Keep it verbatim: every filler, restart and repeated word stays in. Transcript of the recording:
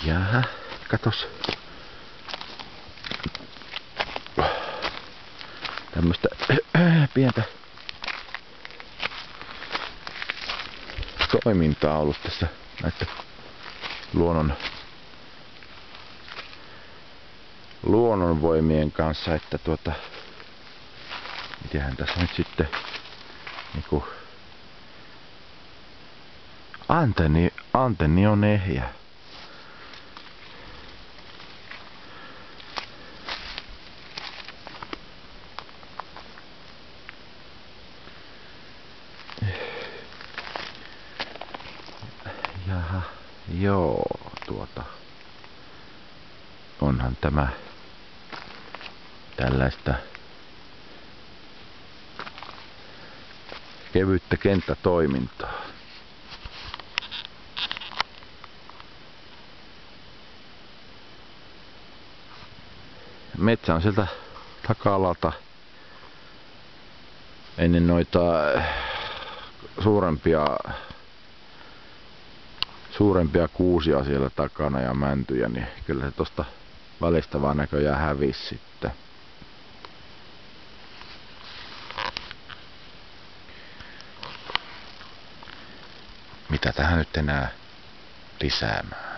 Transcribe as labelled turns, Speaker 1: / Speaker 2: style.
Speaker 1: Jaha, katos. Tämmöstä pientä toimintaa ollut tässä näiden luonnon luonnonvoimien kanssa, että tuota mitenhän tässä nyt sitten niinku antenni, antenni on ehjä. Jaha, joo, tuota onhan tämä tällaista kevyttä kenttätoimintaa. Metsä on sieltä taka-alalta ennen noita suurempia suurempia kuusia siellä takana ja mäntyjä, niin kyllä se tosta välistä vaan näköjään hävisi sitten. Mitä tähän nyt enää lisäämään?